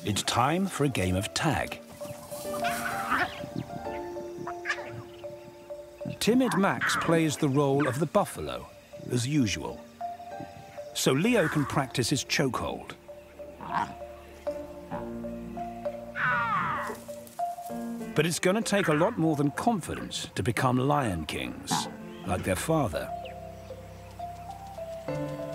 It's time for a game of tag. Timid Max plays the role of the buffalo, as usual. So Leo can practice his chokehold. But it's going to take a lot more than confidence to become Lion Kings, like their father.